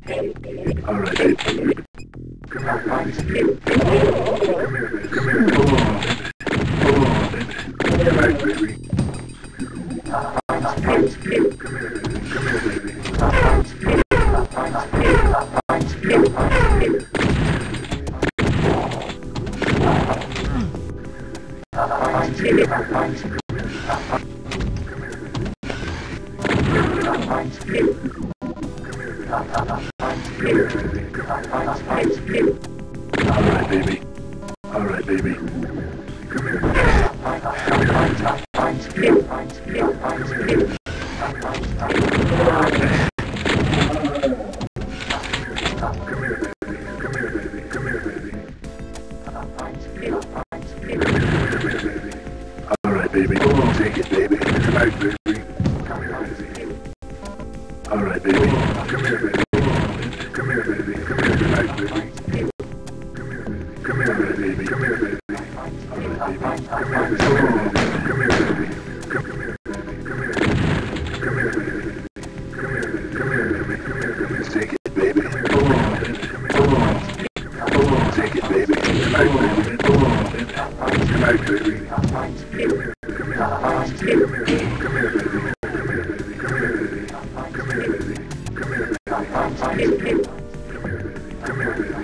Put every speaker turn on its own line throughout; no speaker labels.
Alright, baby. Come on, baby. Come on, baby. Come back, baby. Alright, baby. Alright, baby. Come here. Alright, baby. Come on, take it, baby. Come back, baby. Come here, baby. Alright, baby. Come here, baby. Come here, baby. Come here, come back, baby. Come here, baby. Come here, baby. Alright, baby. Come here, baby. Come here, baby. Come here, baby. Come here, baby. Come here, baby. Come here, baby. Come here, baby. Come here, baby. Let's take it, baby. Come on, baby. Come on. Come on, take it, baby. Come back, baby. Come on, baby. Come back, baby. Come here, baby. Come here, baby. Come here, baby. Come here, baby. Come here, baby. Come here, baby. Come here, baby. Come here, baby.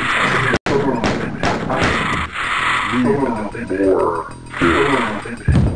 More.